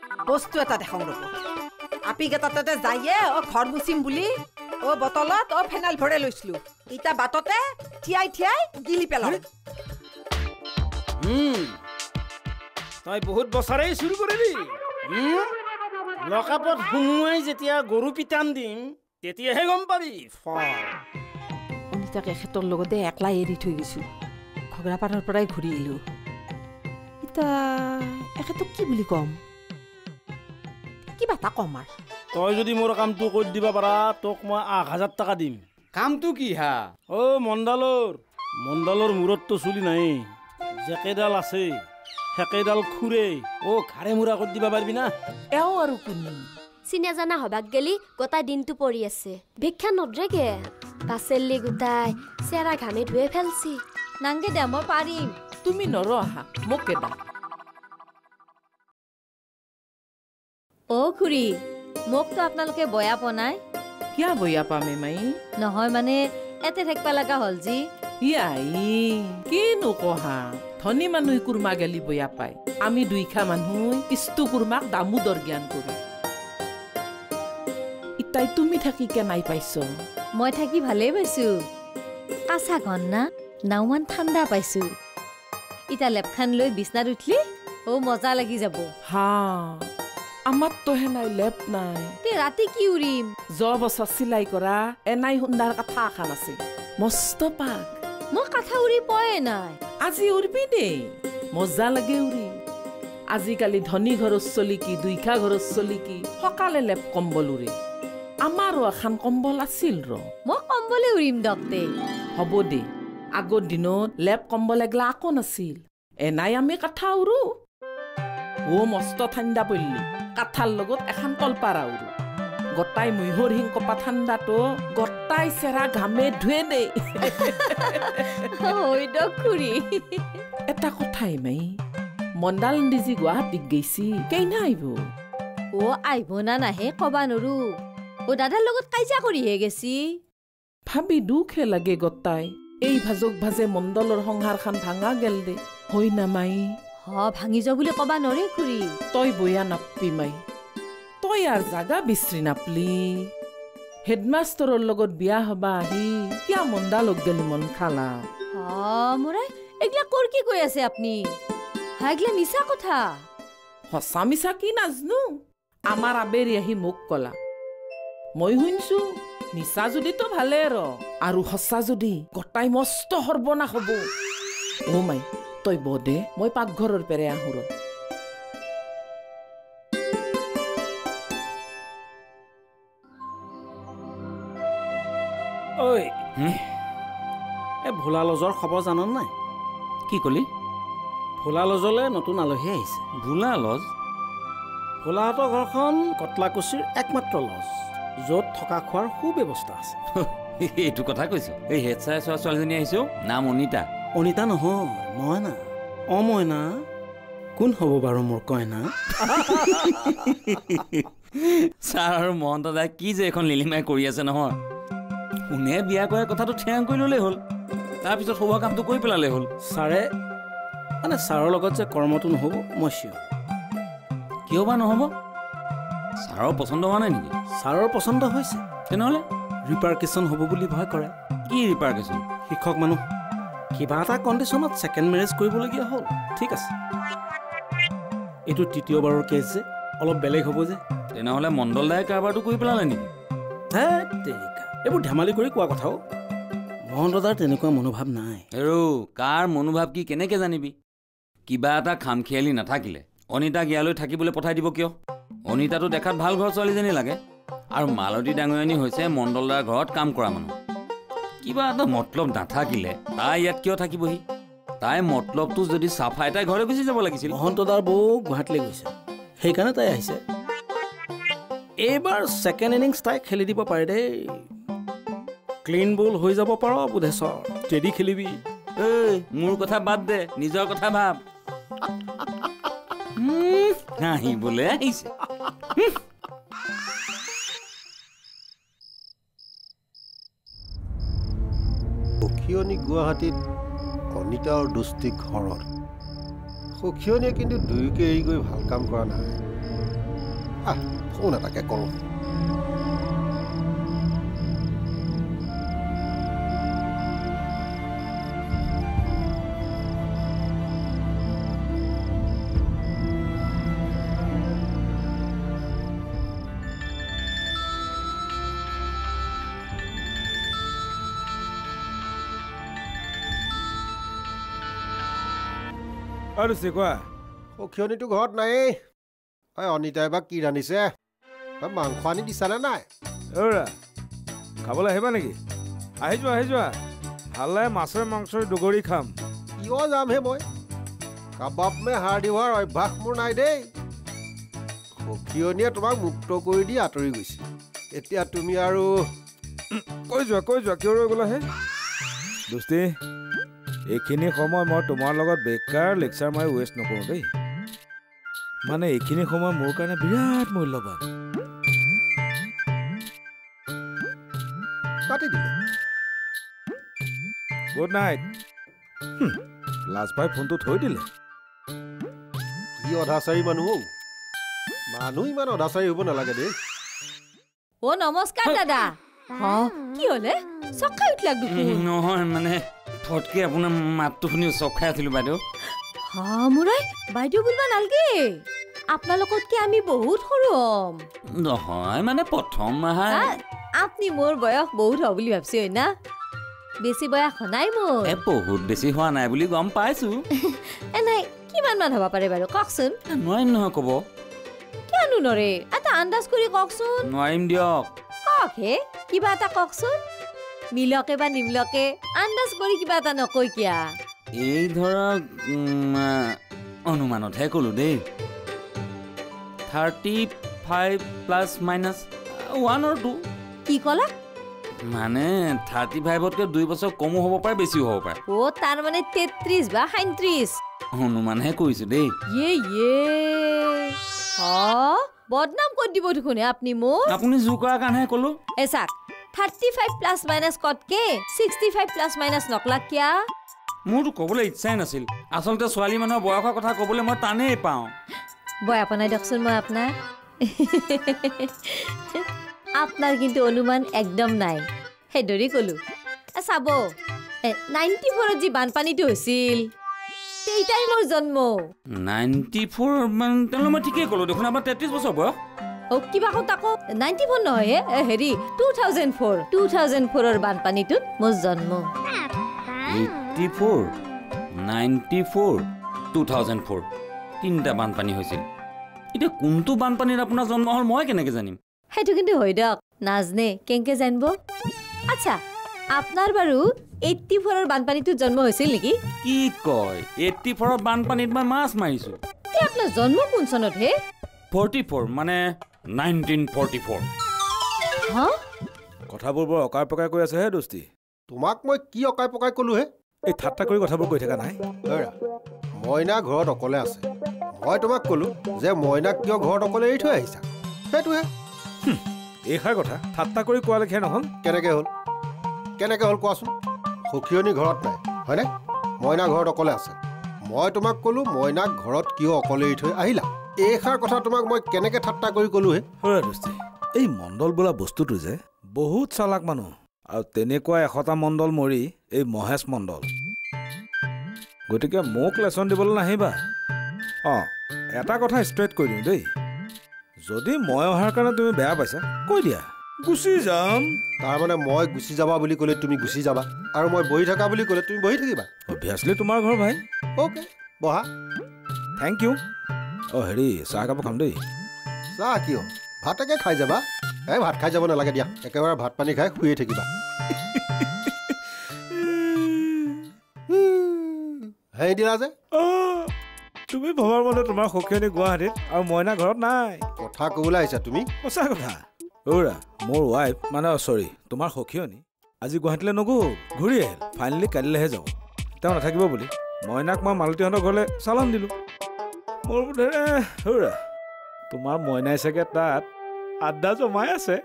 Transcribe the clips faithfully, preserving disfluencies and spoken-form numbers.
বস্তু এটা দেখাও ৰ'ব আপি কেইটাতে যায়ে অ ঘৰ মুচিম বুলি অ বটলত অ ফেনাইল ভৰাই লৈছিলো ইটা বাটতে থিয়াই থিয়াই গিলি পেলাও হুম তই বহুত বছৰেই শুরু কৰিলি হুম লকাপত হুমুৱাই যেতিয়া গৰু পিটান দিম তেতিয়াহে গম পাবি ফল অনিতাকে এখেতৰ লগতে একলা এৰি থৈ গৈছো ঘগৰাপাৰৰ পৰাই ঘূৰি আহিলো ইটা এখেতক কি বুলি কম কিবা এটা কম আৰু তই যদি মোৰ কামটো কৰি দিবা পাৰা তোক মই আঠ হাজাৰ টকা দিম কামটো কি হা অ মণ্ডালৰ মণ্ডালৰ মূৰততো চুলি নাই জেকেডাল আছে সেকেডাল খুৰে অ ঘাৰে মুৰা কৰি দিবা পাৰিবি না এও আৰু কোনি চিনে জানা হবাক গেলি গোটাই দিনটো পৰি আছে ভিক্ষা নদ্ৰেগে পাচেলি গোটাই চেৰা ঘামে ধুৱে ফেলছি নাংগে দে মই পাৰিম তুমি নৰ আহা মোক কেদা অ খুৰী মোকতো আপোনালোকে বয়া পনাই কিয়া বয়া পামে মাই নহয় মানে এতে থাকবা লগা হল যি ইয়াই কিনো কহা ধনী মানুহ কুৰমা গেলি বয়া পায় আমি দুইখা মানুহ ইস্তু কুৰমাক দামোদৰ জ্ঞান কৰো ইতাই তুমি থাকি কে নাই পাইছ মই থাকি ভালেই পাইছো কাঁচা ঘন না নাওমান ঠাণ্ডা পাইছো ইটা লেপখান লৈ বিছনাত উঠলি ও মজা লাগি যাব হা আমার তো হে নাই লেপ নাই তে রাতে কি উৰিম জ বছৰ চিলাই কৰা এনাই সুন্দৰ কথা এখন আছে মস্ত পাক মই কথা উৰি পয়ে নাই আজি উৰবি দে মজা লাগে উৰি আজিকালি ধনী ঘৰৰ চলি কি দুইখা ঘৰৰ চলি কি সকালে লেপ কম্বল উৰে আমাৰো এখন কম্বল আছিল ৰ মই কম্বলে উৰিম দকতে হ'ব দে আগৰ দিনত লেপ কম্বল এগলা আকো নাছিল এনাই আমি কথা উৰো ও মস্ত ঠাণ্ডা পৰিলি কাঠাৰ লগত এখন তলপাৰা উৰো গটাই মুহৰ হিং কপা ঠাণ্ডাটো গটাই চেৰা ঘামে ধুৱে দে হৈ দক খুৰী এটা কথাই মাই মণ্ডাল দিজি গুৱাহাটীত গৈছি কেইনা আহিব ও আহিব না নাহে কবা নৰো ও দাদাৰ লগত কাইজা কৰিহে গেছি ভাবি দুখে লাগে গটাই এই ভাজক ভাজে মণ্ডলৰ সংসাৰখন ভাঙা গেল দে হৈ না মাই হ ভাঙি যা বুলি কবা নৰে খুৰী তই বয়া নাপি মাই তই আর জাগা বিচৰি নাপলি হেডমাষ্টৰৰ লগত বিয়া হবা আহি কিয়া মন্দা লগ গেলি মন খালা হ মোৰাই এগলা কৰ কি কৈ আছে আপনি হাগলা মিছা কথা সঁচা মিছা কি নাজনো আমাৰ আবেৰি আহি মোক কলা মই শুনছো মিছা যদি তো ভালে ৰ আৰু সঁচা যদি গটাই মস্ত সৰ্বনাশ হব ও মাই তই বদে মই পাকঘৰৰ পেৰে আহো ৰ ঐ এ ভোলা লজৰ খবৰ জান নাই কি কলি ভোলা লজলে নতুন আলহী আহিছে ভোলা লজ ভোলাহঁতৰ ঘৰখন কটলাকুছিৰ একমাত্ৰ লজ য'ত থকা খোৱাৰ সুব্যৱস্থা আছে এইটো কথা কৈছ এই হেড চাই চোৱা ছোৱালীজনী আহিছো নাম অনিতা অনিতা নহয় মইনা অ মইনা কোন হ'ব বাৰু মোৰ কইনা ছাৰ আৰু মহন্ত দাই কি যে এখন লিলিমাই কৰি আছে নহয় কোনে বিয়া কৰা কথাটো ঠেং কৰি ল'লেই হ'ল তাৰপিছত সভা কামটো কৰি পেলালে হ'ল ছাৰে মানে ছাৰৰ লগত যে কৰ্মটো নহ'ব মই চিয়ৰ কিয় বা নহ'ব ছাৰৰ পচন্দ হোৱা নাই নেকি ছাৰৰ পচন্দ হৈছে তেনেহ'লে ৰিপাৰ্কেশ্যন হ'ব বুলি ভয় কৰে কি ৰিপাৰ্কেশ্যন শিক্ষক মানুহ কিবা এটা কণ্ডিশ্যনত ছেকেণ্ড মেৰেজ কৰিবলগীয়া হ'ল ঠিক আছে এইটো তৃতীয়বাৰৰ কেছ যে অলপ বেলেগ হ'ব যে তেনেহ'লে মণ্ডল দাই কাৰবাৰটো কৰি পেলালে নেকি হে তেৰিকা এইবোৰ ধেমালি কৰি কোৱা কথাও মহন্ত দাৰ তেনেকুৱা মনোভাৱ নাই আৰু কাৰ মনোভাৱ কি কেনেকৈ জানিবি কিবা এটা খামখেয়ালি নাথাকিলে অনিতাক ইয়ালৈ থাকিবলৈ পঠাই দিব কিয় অনিতাটো দেখাত ভাল ঘৰ ছোৱালীজনী লাগে আৰু মালতী ডাঙৰীয়ানী হৈছে মণ্ডল দাৰ ঘৰত কাম কৰা মানুহ কিবা এটা মতলব নাথাকিলে তাই ইয়াত কিয় থাকিবহি তাই মতলবটো যদি চাফাই তাই ঘৰে গুচি যাব লাগিছিল মহন্ত দাৰ বৌ গুৱাহাটীলৈ গৈছে সেইকাৰণে তাই আহিছে এইবাৰ ছেকেণ্ড ইনিংছ তাই খেলি দিব পাৰে দেই ক্লিন বল হৈ যাব পাৰ বুধেশ্বৰ যদি খেলিবি ঐ মোৰ কথা বাদ দে নিজৰ কথা ভাব হাঁহিবলৈ আহিছে সখীয়নী গুৱাহাটীত অনিতা আৰু দুষ্টি ঘৰত সখীয়নীয়ে কিন্তু দুয়োকে এৰি গৈ ভাল কাম কৰা নাই আহ ফোন এটাকে কৰোঁ। আৰু কোৱা সখিয়নীটো ঘৰত নায়েই। অই অনিতাই বা কি ৰান্ধিছে? তই মাংস আনি দিছানে নাই? অৰা খাবলৈ আহিবা নেকি? আহি যোৱা আহি যোৱা, ভালে মাছৰ মাংসৰ দুগৰি খাম। কিয় যামহে মই? কাবাব মে হাৰ্ডি হোৱাৰ অভ্যাস মোৰ নাই দেই। সখিয়নীয়ে তোমাক মুক্ত কৰি দি আঁতৰি গৈছে, এতিয়া তুমি আৰু কৈ যোৱা কৈ যোৱা কিয় ৰৈ গ'লাহে? দোস্তি, এইখিনি সময় মই তোমাৰ লগত বেকাৰ লেকচাৰ মাৰি ৱেষ্ট নকৰোঁ দেই। মানে এইখিনি সময় মোৰ কাৰণে বিৰাট মূল্যৱান। কাটি দিলে। Good night. লাজ পাই ফোনটো থৈ দিলে। কি অধাচাৰী মানুহ ঔ। মানুহ ইমান অধাচাৰী হ'ব নালাগে দেই। অ নমস্কাৰ দাদা। কি হলে চক খাই উঠিলাক দেখোন? নহয় মানে ফটকে আপোনাৰ মাতটো শুনি চক খাই আছিলো বাইদেউ। হা মুৰাই বাইদেউ বুলবা নালগে, আপোনালোকতকে আমি বহুত সৰু হম। নহয় মানে প্ৰথম মাহা আপনি মোৰ বয়স বহুত হ'ব বুলি ভাবছি হয় না? বেছি বয়স নাই মোৰ। এ বহুত বেছি হোৱা নাই বুলি গম পাইছো। এ নাই কিমান মান হ'ব পাৰে বাৰু কওকচোন? নোৱাৰিম নহয় ক'ব। কিয়নো নৰে? এটা আন্দাজ কৰি কওকচোন। নোৱাৰিম দিয়ক। কওক হে কিবা এটা কওকচোন। মিলকে বা নিমলকে আন্দাজ কৰি কিবা এটা নকয় কিয়া? এই ধৰক অনুমানতহে ক'লো দেই। Thirty five plus minus one or two. কি ক'লা? মানে থাৰ্টি ফাইভতকৈ দুই বছৰ কমো হ'ব পাৰে বেছিও হ'ব পাৰে। অ তাৰ মানে তেত্ৰিশ বা সাঁত্ৰিশ। অনুমানহে কৰিছো দেই। ইয়ে ইয়ে বদনাম কৰি দিব দেখোন আপুনি মোক। আপুনি জোৰ কৰাৰ কাৰণেহে ক'লো। এ চাক থাৰ্টি ফাইভ প্লাছ মাইনাছ কতকে ছিক্সটি ফাইভ প্লাছ মাইনাছ নকলাক কিয়া? মোৰতো ক'বলৈ ইচ্ছাই নাছিল। আচলতে ছোৱালী মানুহৰ বয়সৰ কথা ক'বলৈ মই টানেই পাওঁ। বয় আপোনাই দিয়কচোন মই আপোনাৰ। আপোনাৰ কিন্তু অনুমান একদম নাই, সেইদৰে ক'লো। চাব নাইণ্টি ফ'ৰত যি বানপানীটো হৈছিল তেইটাই মোৰ জন্ম। নাইণ্টি ফ'ৰ তেনেহ'লে মই ঠিকেই ক'লো দেখোন। আপোনাৰ তেত্ৰিছ বছৰ বয়স। অ কিবা কথা আকৌ নাইণ্টি ফ'ৰ নহয় হেৰি two thousand four two thousand ফ'ৰৰ বানপানীটোত মোৰ জন্ম। Eighty four ninety four two thousand four তিনিটা বানপানী হৈছিল। এতিয়া কোনটো বানপানীত আপোনাৰ জন্ম হ'ল মই কেনেকৈ জানিম? সেইটো কিন্তু হয় দিয়ক, নাজনে কেনেকৈ জানিব। আচ্ছা আপোনাৰ বাৰু এইট্টি ফ'ৰৰ বানপানীটোত জন্ম হৈছিল নেকি? কি কয়? এইট্টি ফ'ৰৰ বানপানীত মই মাছ মাৰিছোঁ। আপোনাৰ জন্ম কোন চনত হে? ফৰ্টি ফ'ৰ মানে নাইনটিন ফৰ্টি ফ'ৰ। হা কথাবোৰ বৰ অকাই পকাই কৈ আছে হে দোস্তি। তোমাক মই কি অকাই পকাই ক'লো হে? এই ঠাট্টা কৰি কথাবোৰ কৈ থকা নাই। মইনা ঘৰত অকলে আছে। মই তোমাক ক'লো যে মইনাক কিয় ঘৰত অকলে এৰি থৈ আহিছা, সেইটোহে। এইষাৰ কথা ঠাট্টা কৰি কোৱা লেখীয়া নহ'ল। কেনেকৈ হ'ল কেনেকৈ হ'ল কোৱাচোন? সখিয়নী ঘৰত নাই হয়নে? মইনা ঘৰত অকলে আছে। মই তোমাক ক'লো মইনাক ঘৰত কিয় অকলে এৰি থৈ আহিলা, এইষাৰ কথা তোমাক মই কেনেকৈ ঠাট্টা কৰি ক'লো হে? হয় দোস্তি, এই মণ্ডল বোলা বস্তুটো যে বহুত চালাক মানুহ, আৰু তেনেকুৱা এশটা মণ্ডল মৰি এই মহেশ মণ্ডল। গতিকে মোক লেচন দিবলৈ নাহিবা। অঁ এটা কথা ষ্ট্ৰেইট কৈ দিওঁ দেই, যদি মই অহাৰ কাৰণে তুমি বেয়া পাইছা কৈ দিয়া, গুচি যাম। তাৰমানে মই গুচি যাবা বুলি ক'লে তুমি গুচি যাবা, আৰু মই বহি থকা বুলি ক'লে তুমি বহি থাকিবা। অভিয়াছলি তোমাৰ ঘৰ ভাই। অ'কে বহা। Thank you. অঁ হেৰি চাহ একাপ খাম দেই। চাহ কিয়? ভাতকে খাই যাবা। এই ভাত খাই যাব নালাগে দিয়া, একেবাৰে ভাত পানী খাই শুয়ে থাকিবা। হেৰি দিলা যে তুমি ভবাৰ মতে তোমাৰ সখিয়নী গুৱাহাটীত আৰু মইনা ঘৰত নাই। কথা ক'বলৈ আহিছা তুমি? সঁচা কথা। অ'ৰা মোৰ ৱাইফ মানে চৰি তোমাৰ সখিয়নী আজি গুৱাহাটীলৈ নগ'ল, ঘূৰি আহিল। ফাইনেলি কাইলৈহে যাব। তেওঁ নাথাকিব বুলি মইনাক মই মালতীহঁতৰ ঘৰলৈ চালান দিলোঁ। মোৰ বোধে অ'ৰা তোমাৰ মইনাই চাগে তাত আড্ডা জমাই আছে।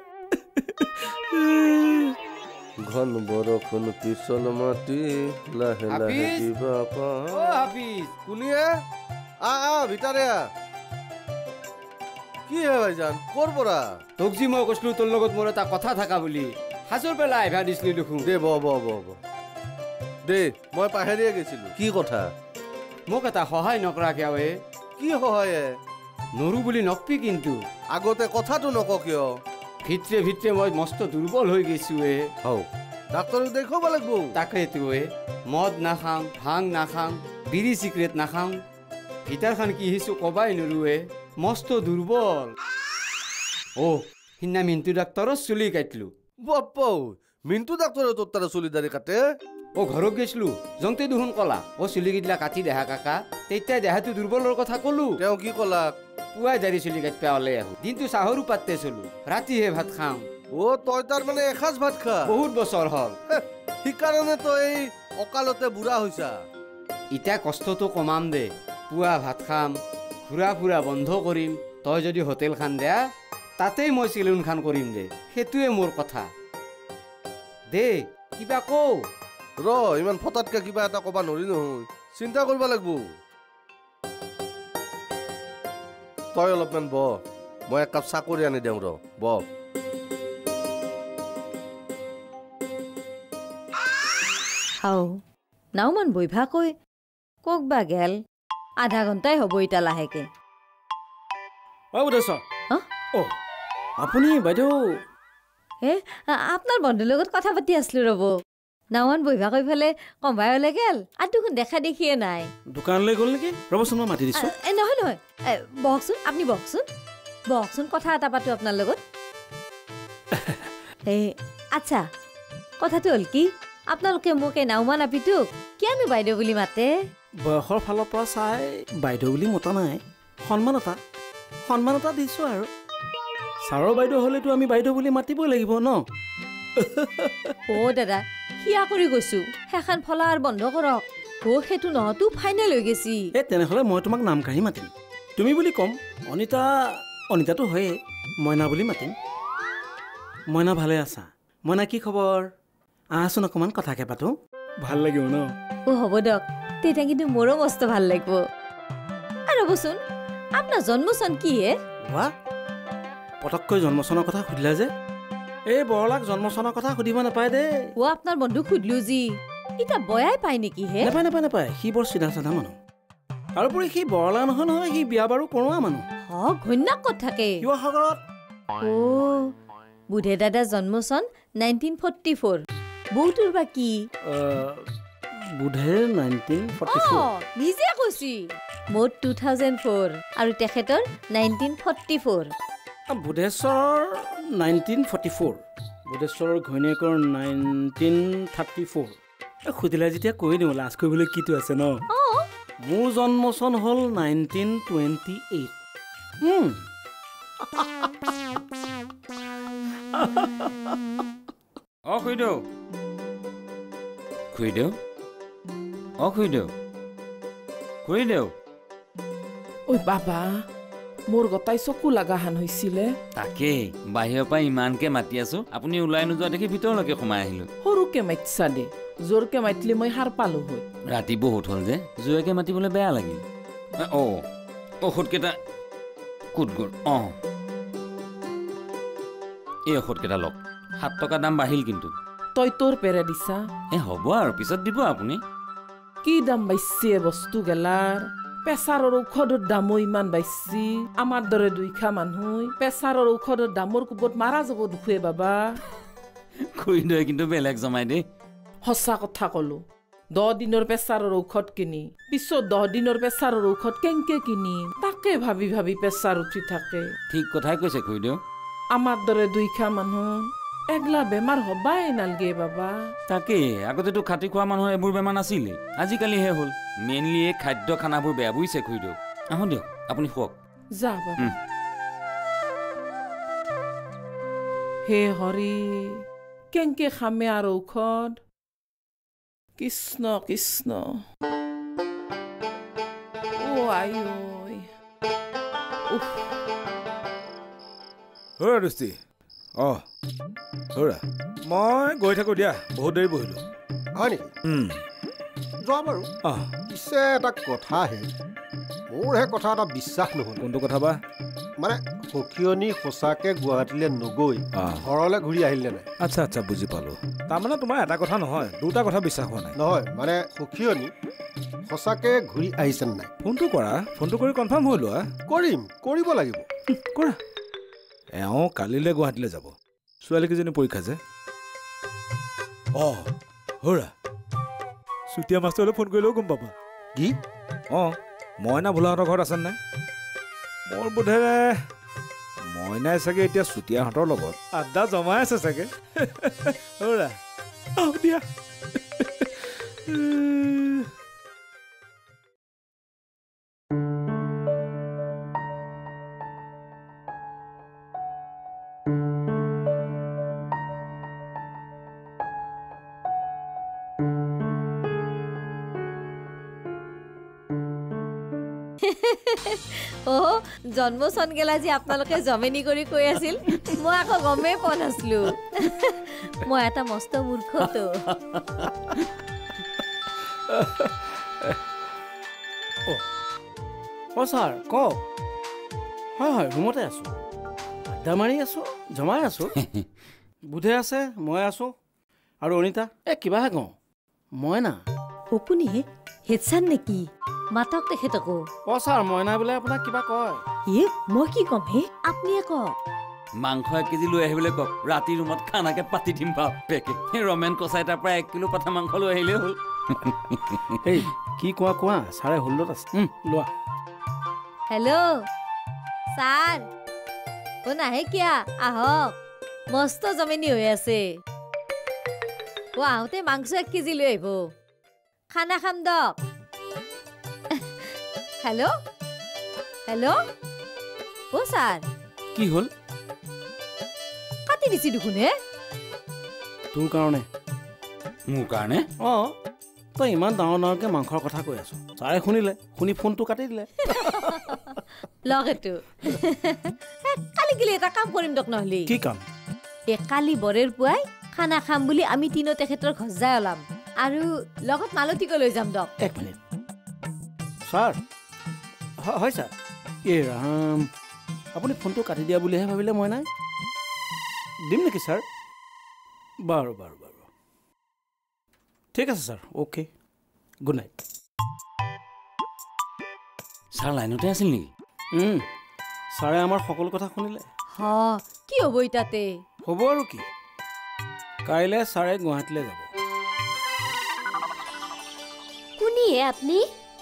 ঘন বৰষুণ পিছল মাটি লাহে লাহে কিবা পা। অ হাফিজ কুলিয়ে আ আ ভিতৰে আ। কি হে ভাইজান ক'ৰ পৰা তোক যি মই কৈছিলো তোৰ লগত মোৰ এটা কথা থাকা বুলি হাজৰ পেলা আহিবা দিছিলি দেখোন দে ব ব ব দে মই পাহেৰিয়ে গৈছিলো কি কথা মোক এটা সহায় নকৰা কিয় এ কি সহায় নৰু বুলি নকবি কিন্তু আগতে কথাটো নক কিয় ভিতৰে ভিতৰে মই মস্ত দুৰ্বল হৈ গৈছো এ হও ডাক্তৰক দেখুৱাব লাগিব তাকেতো এ মদ নাখাওঁ ভাং নাখাওঁ বিড়ি চিগাৰেট নাখাওঁ ভিতৰখন কি হিছো কবাই নৰুৱে মস্ত দুৰ্বল অ সিদিনা মিণ্টু ডাক্তৰৰ চুলি কাটিলো বাপ্পা মিণ্টু ডাক্তৰে তোৰ তাৰে চুলি দাড়ি কাটে অ ঘৰত গৈছিলো জংতে দুখন কলা অ চুলি কেইটা কাটি দেহা কাকা তেতিয়া দেহাটো দুৰ্বলৰ কথা কলো তেওঁ কি কলা পুৱাই দাড়ি চুলি কাটি পেলালে আহো দিনটো চাহৰো পাতে চলো ৰাতিহে ভাত খাওঁ অ তই তাৰ মানে এসাঁজ ভাত খা বহুত বছৰ হ'ল সেইকাৰণে তই এই অকালতে বুঢ়া হৈছা এতিয়া কষ্টটো কমাম দে পুৱা ভাত খাম ঘূৰা ফুৰা বন্ধ কৰিম তই যদি হোটেল খান দিয়া তাতেই মই চেলুন খান কৰিম দে সেইটোৱে মোৰ কথা দে কিবা কও ৰ ইমান ফটাতকে কিবা এটা কবা নৰি নহয় চিন্তা কৰিব লাগিব তই অলপমান ব মই এক কাপ চাহ কৰি আনি দিওঁ ৰ ব হাও নাওমান বৈভা কৈ কক বা গেল আধা ঘণ্টাই হ'ব এতিয়া লাহেকে অ বুধেশ্বৰ হা? অ আপুনি বাইদেউ হে আপোনাৰ বন্ধুৰ লগত কথা পাতি আছিলো ৰ'ব নাওমান বৈভা কৈ ফালে কম্বাই ওলাই গেল আৰু দেখোন দেখা দেখিয়ে নাই দোকানলৈ গ'ল নেকি ৰ'বচোন মই মাতি দিছোঁ এ নহয় নহয় বহকচোন আপুনি বহকচোন বহকচোন কথা এটা পাতো আপোনাৰ লগত এই আচ্ছা কথাটো হ'ল কি আপোনালোকে মোক এই নাওমান আপিটোক কিয়নো বাইদেউ বুলি মাতে বয়সৰ ফালৰ পৰা চাই বাইদেউ বুলি মতা নাই সন্মান এটা সন্মান এটা দিছোঁ আৰু ছাৰৰ বাইদেউ হ'লেতো আমি বাইদেউ বুলি মাতিবই লাগিব ন অ দাদা সিয়া কৰি গৈছো সেইখন ফলাৰ বন্ধ কৰক অ সেইটো নহতো ফাইনেল হৈ গৈছি এই তেনেহ'লে মই তোমাক নাম কাঢ়ি মাতিম তুমি বুলি ক'ম অনিতা অনিতাটো হয়েই মইনা বুলি মাতিম মইনা ভালে আছা মইনা কি খবৰ আহাচোন অকণমান কথাকে পাতো ভাল লাগিব ন অ হ'ব দিয়ক তেতিয়া কিন্তু মোৰো মস্ত ভাল লাগিব আৰু ৰ'বচোন আপোনাৰ জন্মচন কি হে ৱা পটককৈ জন্মচনৰ কথা সুধিলা যে এই বৰলাক জন্মচনৰ কথা সুধিব নাপায় দেই অ আপোনাৰ বন্ধুক সুধিলো যি এতিয়া বয়াই পায় নেকি হে নাপায় নাপায় নাপায় সি বৰ চিধা চাধা মানুহ তাৰোপৰি সি বৰলা নহয় নহয় সি বিয়া বাৰু কৰোৱা মানুহ হ ঘৈণাক ক'ত থাকে শিৱসাগৰত অ বুধে দাদা জন্মচন নাইনটিন ফৰ্টি ফ'ৰ বহুতৰ বা কি বুধেৰ নাইনটিন ফৰ্টি ফ'ৰ নিজে কৈছি মোৰ টু থাউজেণ্ড ফ'ৰ আৰু তেখেতৰ নাইনটিন ফৰ্টি ফ'ৰ বুধেশ্বৰৰ নাইনটিন ফৰ্টি ফ'ৰ বুধেশ্বৰৰ ঘৈণীয়েকৰ নাইনটিন থাৰ্টি ফ'ৰ সুধিলে যেতিয়া কৈ দিওঁ লাজ কৰিবলৈ কিটো আছে ন মোৰ জন্মচন হ'ল নাইনটিন টুৱেণ্টি এইট অ খুইদেউ খুইদেউ অ খুইদেউ খুইদেউ ঐ বাবা মোৰ গতাই চকু লাগাহান হৈছিলে তাকেই বাহিৰৰ পৰা ইমানকে মাতি আছো আপুনি ওলাই নোযোৱা দেখি ভিতৰলৈকে সোমাই আহিলো সৰুকে মাতিছা দে জোৰকে মাতিলে মই সাৰ পালো হয় ৰাতি বহুত হ'ল যে জোৰকে মাতিবলৈ বেয়া লাগিল অ ঔষধকেইটা ক'ত গ'ল অ এই ঔষধকেইটা লওক সাত টকা দাম বাঢ়িল কিন্তু তই তোৰ পেৰে দিছা এ হ'ব আৰু পিছত দিব আপুনি কি দাম বাঢ়িছে বস্তু গেলাৰ প্ৰেছাৰৰ ঔষধৰ দামো ইমান বাঢ়িছে আমাৰ দৰে দুইখা মানুহ প্ৰেছাৰৰ ঔষধৰ দামৰ কোবত মাৰা যাব দুখুৱে বাবা খুইদেউৱে কিন্তু বেলেগ জমাই দেই সঁচা কথা ক'লো দহ দিনৰ প্ৰেছাৰৰ ঔষধ কিনি পিছত দহ দিনৰ প্ৰেছাৰৰ ঔষধ কেংকে কিনি তাকে ভাবি ভাবি প্ৰেছাৰ উঠি থাকে ঠিক কথাই কৈছে খুইদেউ আমাৰ দৰে দুইখা মানুহ এগলা বেমাৰ হবাই নালগে বাবা তাকেই আগতেতো খাটি খোৱা মানুহৰ এইবোৰ বেমাৰ নাছিলে আজিকালিহে হ'ল মেইনলি এই খাদ্য খানাবোৰ বেয়া বুজিছে খুইদেউ আহোঁ দিয়ক আপুনি শুৱক যা বাবা হে হৰি কেংকে খামে আৰু ঔষধ কৃষ্ণ কৃষ্ণ অ আই ঐ দোস্তি অঁ হৌৰা মই গৈ থাকোঁ দিয়া বহুত দেৰি বহিলোঁ হয় নেকি যোৱা বাৰু অঁ পিছে এটা কথাহে মোৰ হে কথা এটা বিশ্বাস নহয় কোনটো কথা বা মানে সখিয়নি সঁচাকে গুৱাহাটীলৈ নগৈ ঘৰলৈ ঘূৰি আহিলে নাই আচ্ছা আচ্ছা বুজি পালোঁ তাৰমানে তোমাৰ এটা কথা নহয় দুটা কথা বিশ্বাস হোৱা নাই নহয় মানে সখিয়নি সঁচাকে ঘূৰি আহিছে নাই ফোনটো কৰা ফোনটো কৰি কনফাৰ্ম হৈ লোৱা কৰিম কৰিব লাগিব কৰা এওঁ কালিলৈ গুৱাহাটীলৈ যাব ছোৱালীকেইজনী পৰীক্ষা যে অঁ হৰা চুতীয়া মাষ্টৰলৈ ফোন কৰিলেও গম পাবা কি অঁ মইনা ভোলাহঁতৰ ঘৰত আছে নাই মোৰ বোধেৰে মইনাই চাগে এতিয়া চুতীয়াহঁতৰ লগত আড্ডা জমাই আছে চাগে হৰা আহ দিয়া অ' জন্মচন গেলা যে আপোনালোকে জমেনি কৰি কৈ আছিল মই আকৌ গমেই পোৱা নাছিলো মই এটা মস্ত মূৰ্খটো অ' ছাৰ কওক হয় হয় ৰুমতে আছোঁ আড্ডা মাৰি আছোঁ জমাই আছোঁ বুধে আছে মই আছোঁ আৰু অনিতা এই কিবাহে কওঁ মই না আপুনি হেডচান নেকি মাতক তেখেতকো অ ছাৰ মইনা বোলে আপোনাক কিবা কয় ই মই কি ক'ম হে আপুনিয়ে কওক মাংস এক কেজি লৈ আহিবলৈ কওক ৰাতি ৰুমত খানাকে পাতি দিম বাপেকে ৰমেন কচাই তাৰ পৰা এক কিলো পাঠা মাংস লৈ আহিলেই হ'ল এই কি কোৱা কোৱা ছাৰে হোল্ডত আছে লোৱা হেল্ল' ছাৰ অ' নাহে কিয়া আহক মস্ত জমেনি হৈ আছে অ' আহোঁতে মাংস এক কেজি লৈ আহিব খানা খাম দক হেল্ল' হেল্ল' অ' ছাৰ কি হ'ল কাটি দিছি দেখোন হে তোৰ কাৰণে মোৰ কাৰণে অঁ তই ইমান ডাঙৰ ডাঙৰকৈ মাংসৰ কথা কৈ আছ ছাৰে শুনিলে শুনি ফোনটো কাটি দিলে লগ এইটো কালি গেলি এটা কাম কৰিম দক নহ'লে কি কাম এ কালি বৰেৰ পুৱাই খানা খাম বুলি আমি তিনিও তেখেতৰ ঘৰ যাই ওলাম আৰু লগত মালতীকো লৈ যাম দক এক মিনিট ছাৰ হয় ছাৰ এ ৰাম আপুনি ফোনটো কাটি দিয়া বুলিহে ভাবিলে মই নাই দিম নেকি ছাৰ বাৰু বাৰু বাৰু ঠিক আছে sir okay good night sir লাইনতে আছিল নেকি ছাৰে আমাৰ সকলো কথা শুনিলে হ কি হ'ব ইতাতে হ'ব আৰু কি কাইলৈ ছাৰে গুৱাহাটীলৈ যাব কোনিয়ে আপুনি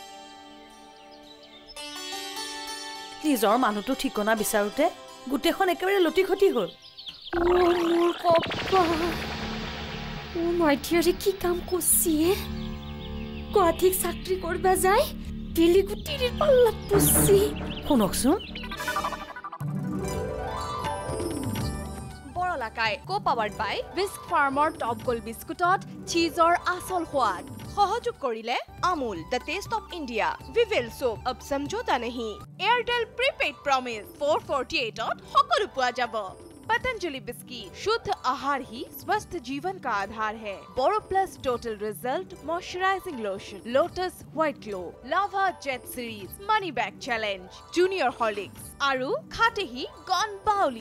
নিজৰ মানুহটো ঠিকনা বিচাৰোতে গোটেইখন একেবাৰে লটি খটি হ'ল মোৰ কপ্পা ও মাইঠিয়াৰে কি কাম কৰিছে গুৱাহাটীত চাকৰি কৰিব যায় দিল্লী গুটিৰ পাল্লাত পচি শুনকচোন Borola Kai, co-powered by Whisk Farmer Top Gold Biscuitot, cheeseor asol hwad. সহযোগ কৰিলে Amul the taste of India, Vivel soap, ab samjhota nahi, Airtel prepaid promise four forty-eight ot সকলো পোৱা যাব। पतंजलि बिस्किट शुद्ध आहार ही स्वस्थ जीवन का आधार है। Boro plus total result moisturising lotion, lotus white glow, Lava jet series, money bag challenge, junior Horlicks आरु खाते ही गॉन बाउली।